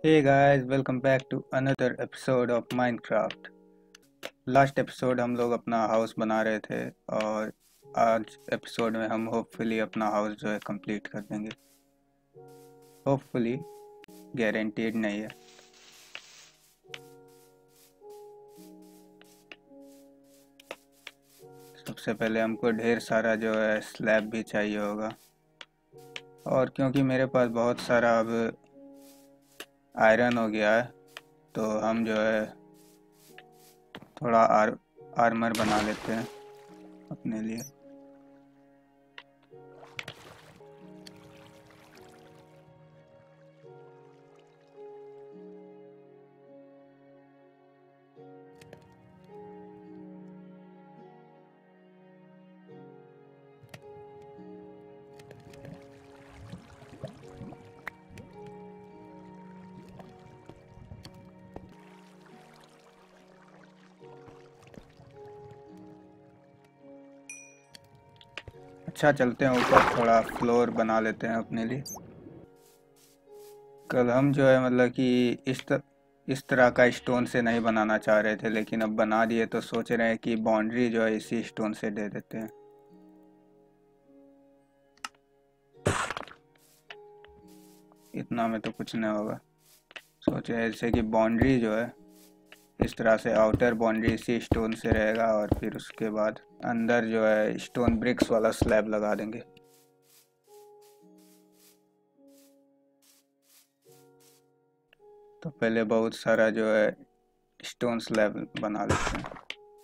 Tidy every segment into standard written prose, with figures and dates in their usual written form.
Hey guys, welcome back to another episode of Minecraft. Last episode हम लोग अपना house बना रहे थे और आज एपिसोड में हम होपफुली अपना हाउस जो है कंप्लीट कर देंगे। होपफुली, गारंटीड नहीं है। सबसे पहले हमको ढेर सारा जो है स्लैब भी चाहिए होगा, और क्योंकि मेरे पास बहुत सारा अब आयरन हो गया है तो हम जो है थोड़ा आर्मर बना लेते हैं अपने लिए। अच्छा, चलते हैं ऊपर, थोड़ा फ्लोर बना लेते हैं अपने लिए। कल हम जो है मतलब कि इस तरह का स्टोन से नहीं बनाना चाह रहे थे, लेकिन अब बना दिए तो सोच रहे हैं कि बाउंड्री जो है इसी स्टोन से दे देते हैं। इतना में तो कुछ नहीं होगा। सोच रहे हैं जैसे कि बाउंड्री जो है इस तरह से, आउटर बाउंड्री इसी स्टोन से रहेगा और फिर उसके बाद अंदर जो है स्टोन ब्रिक्स वाला स्लैब लगा देंगे। तो पहले बहुत सारा जो है स्टोन स्लैब बना लेते हैं।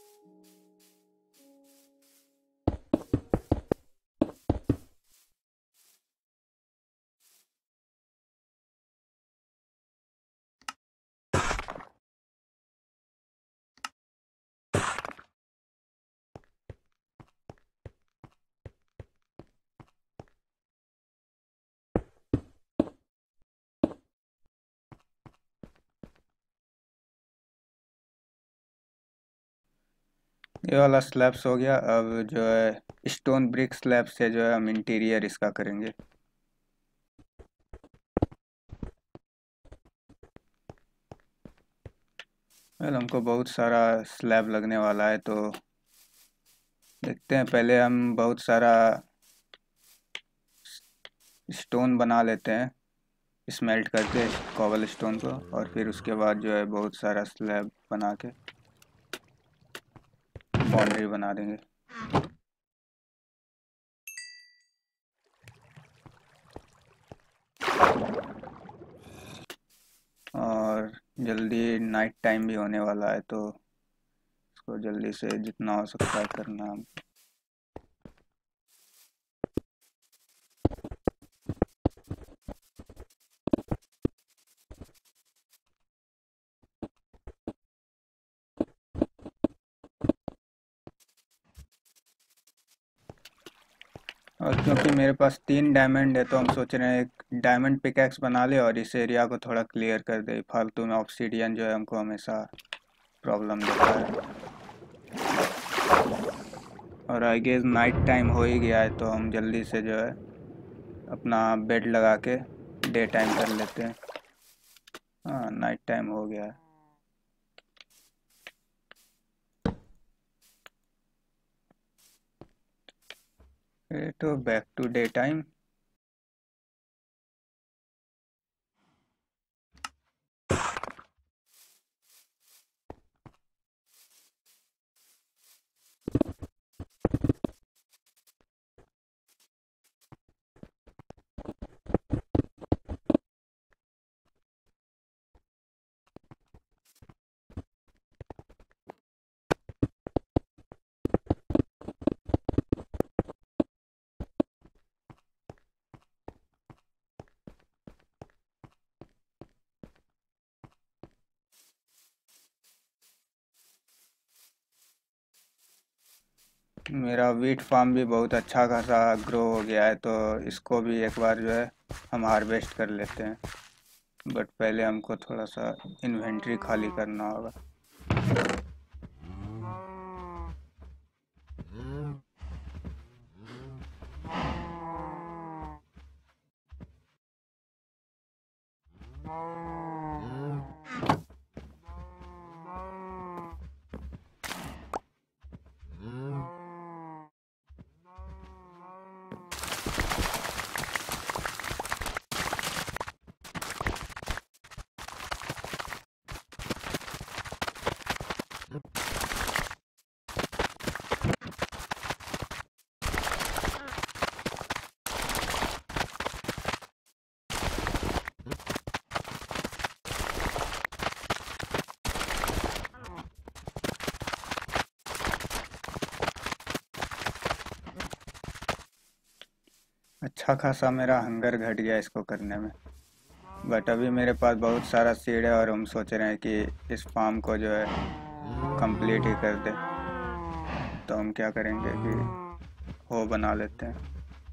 ये वाला स्लैब्स हो गया। अब जो है स्टोन ब्रिक स्लैब से जो है हम इंटीरियर इसका करेंगे। वेल, हमको बहुत सारा स्लैब लगने वाला है तो देखते हैं। पहले हम बहुत सारा स्टोन बना लेते हैं स्मेल्ट करके, कॉबल स्टोन को, और फिर उसके बाद जो है बहुत सारा स्लैब बना के बाउंड्री बना देंगे। और जल्दी नाइट टाइम भी होने वाला है तो इसको जल्दी से जितना हो सकता है करना। और क्योंकि मेरे पास 3 डायमंड है तो हम सोच रहे हैं एक डायमंड पिकैक्स बना ले और इस एरिया को थोड़ा क्लियर कर दे। फालतू में ऑब्सीडियन जो है हमको हमेशा प्रॉब्लम देता है। और आई गेस नाइट टाइम हो ही गया है तो हम जल्दी से जो है अपना बेड लगा के डे टाइम कर लेते हैं। हाँ, नाइट टाइम हो गया है। तो बैक टू डे टाइम। मेरा वीट फार्म भी बहुत अच्छा खासा ग्रो हो गया है तो इसको भी एक बार जो है हम हार्वेस्ट कर लेते हैं। बट पहले हमको थोड़ा सा इन्वेंट्री खाली करना होगा। अच्छा खासा मेरा हंगर घट गया इसको करने में। बट अभी मेरे पास बहुत सारा सीड है और हम सोच रहे हैं कि इस फार्म को जो है कंप्लीट ही कर दे। तो हम क्या करेंगे कि हो बना लेते हैं।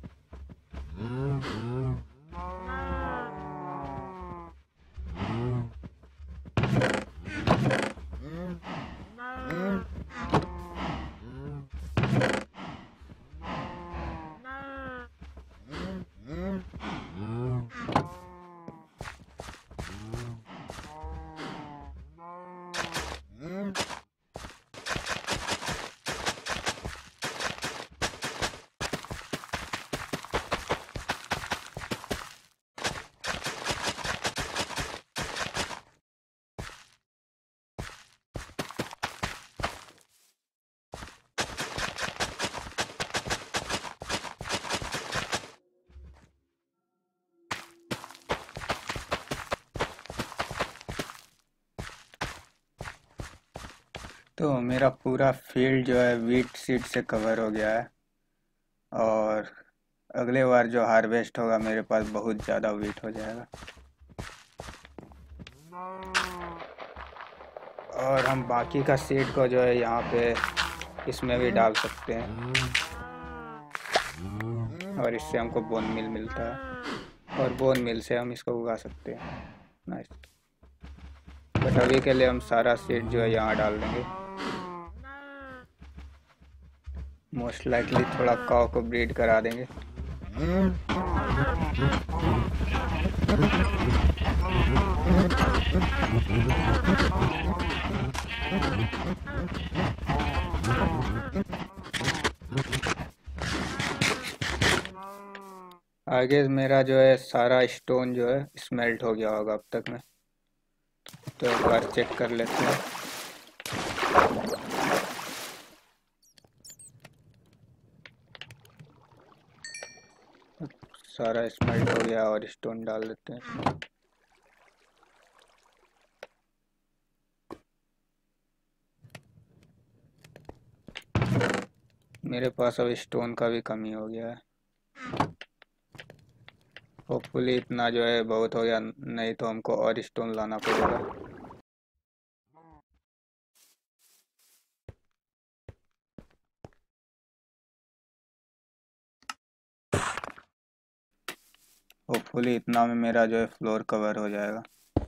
तो मेरा पूरा फील्ड जो है वीट सीड से कवर हो गया है। और अगले बार जो हार्वेस्ट होगा मेरे पास बहुत ज़्यादा वीट हो जाएगा। और हम बाकी का सीड को जो है यहाँ पे इसमें भी डाल सकते हैं और इससे हमको बोन मिल मिलता है और बोन मिल से हम इसको उगा सकते हैं। नाइस। बट अभी के लिए हम सारा सीड जो है यहाँ डाल देंगे। मोस्ट लाइकली थोड़ा काव को ब्रीड करा देंगे। आगे मेरा जो है सारा स्टोन जो है स्मेल्ट हो गया होगा अब तक में। तो एक बार चेक कर लेते हैं। सारा स्मेल्ट हो गया और स्टोन डाल देते हैं। मेरे पास अब स्टोन का भी कमी हो गया है। होपफुली इतना जो है बहुत हो गया, नहीं तो हमको और स्टोन लाना पड़ेगा। होपफुली इतना में मेरा जो है फ्लोर कवर हो जाएगा।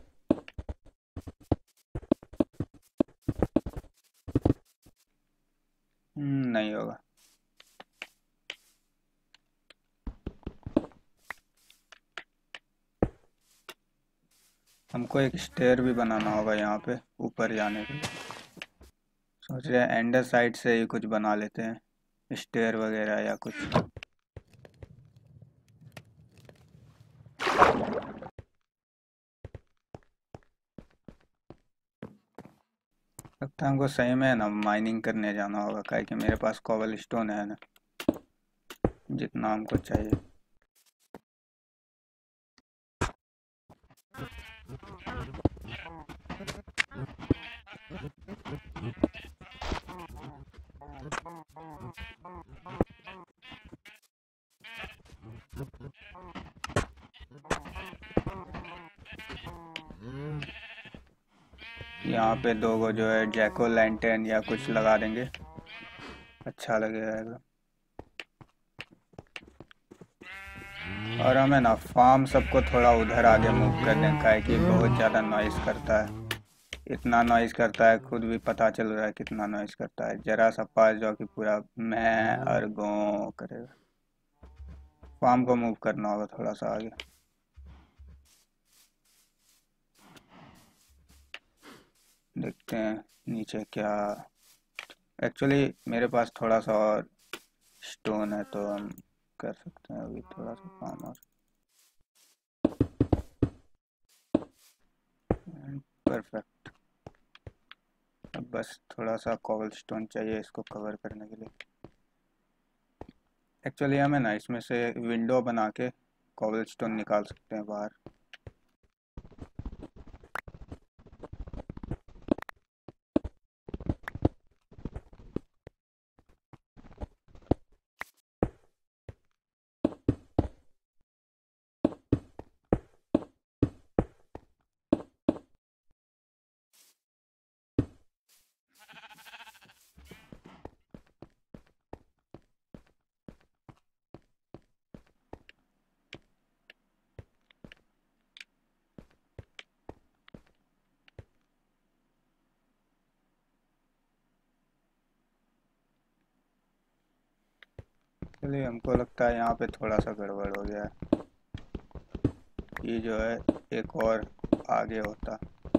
नहीं होगा। हमको एक स्टेयर भी बनाना होगा यहाँ पे ऊपर जाने के लिए। सोच रहे हैं एंडर साइड से ही कुछ बना लेते हैं, स्टेयर वगैरह या कुछ। लगता है हमको सही में ना माइनिंग करने जाना होगा, काहे कि मेरे पास कोबल स्टोन है ना जितना हमको चाहिए। यहाँ पे दो गो जो है जैको लैंटर्न या कुछ लगा देंगे, अच्छा लगेगा। और हमें ना फार्म सबको थोड़ा उधर आगे मूव कर दें, काहे कि बहुत ज़्यादा नॉइज़ करता है। इतना नॉइज़ करता है, खुद भी पता चल रहा है कितना नॉइज़ करता है। जरा सा पास जाओ कि पूरा मैं और गो करेगा। फार्म को मूव करना होगा थोड़ा सा आगे। देखते हैं नीचे क्या। एक्चुअली मेरे पास थोड़ा सा और स्टोन है तो हम कर सकते हैं अभी थोड़ा सा काम और। परफेक्ट। अब बस थोड़ा सा कॉबल स्टोन चाहिए इसको कवर करने के लिए। एक्चुअली हमें ना इसमें से विंडो बना के कॉबल स्टोन निकाल सकते हैं बाहर। चलिए, हमको लगता है यहाँ पे थोड़ा सा गड़बड़ हो गया है। ये जो है एक और आगे होता,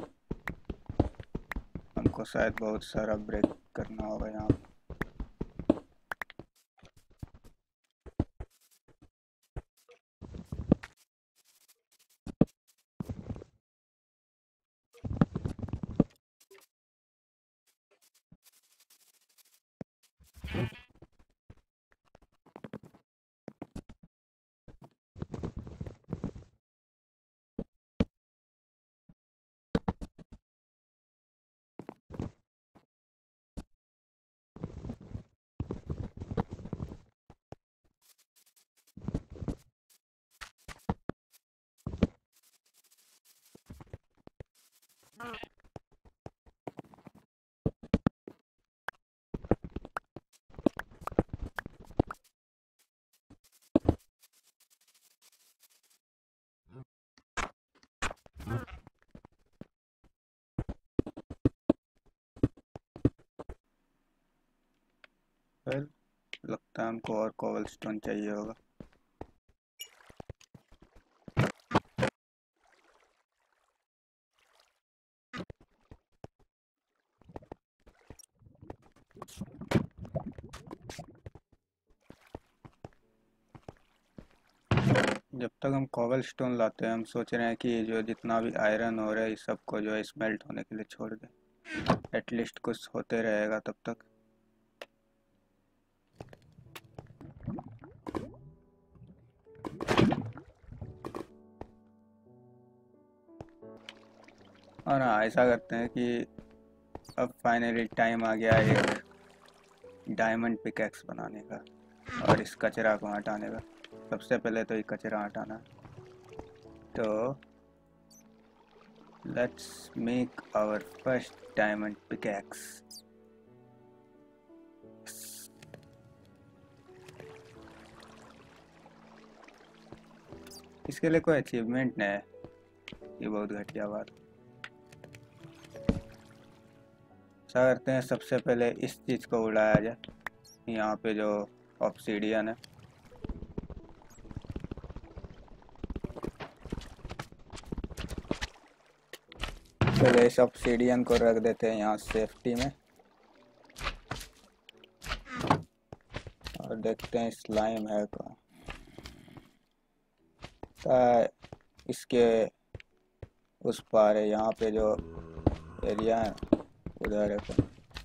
हमको शायद बहुत सारा ब्रेक करना होगा यहाँ पे। फिर लगता है हमको और कोबल स्टोन चाहिए होगा। जब तक हम कोबल स्टोन लाते हैं, हम सोच रहे हैं कि जो जितना भी आयरन हो रहा है इस सबको जो है स्मेल्ट होने के लिए छोड़ दें, एटलीस्ट कुछ होते रहेगा तब तक। और हाँ, ऐसा करते हैं कि अब फाइनली टाइम आ गया है एक डायमंड पिकैक्स बनाने का और इस कचरा को हटाने का। सबसे पहले तो ये कचरा हटाना है। तो let's make our first diamond pickaxe. इसके लिए कोई अचीवमेंट नहीं है, ये बहुत घटिया बात। ऐसा करते हैं, सबसे पहले इस चीज़ को उड़ाया जाए। यहाँ पे जो ऑब्सीडियन है, पहले इस ऑब्सीडियन को रख देते हैं यहाँ सेफ्टी में और देखते हैं स्लाइम है कहाँ। इसके उस पार है, यहाँ पे जो एरिया है उधर है।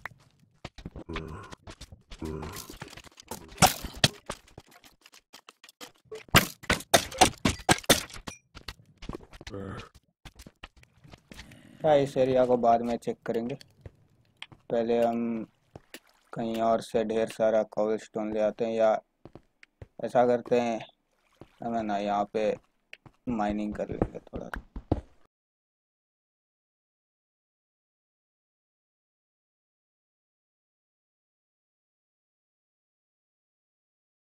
इस एरिया को बाद में चेक करेंगे, पहले हम कहीं और से ढेर सारा कोबलस्टोन ले आते हैं, या ऐसा करते हैं हमें ना यहाँ पे माइनिंग कर लेंगे।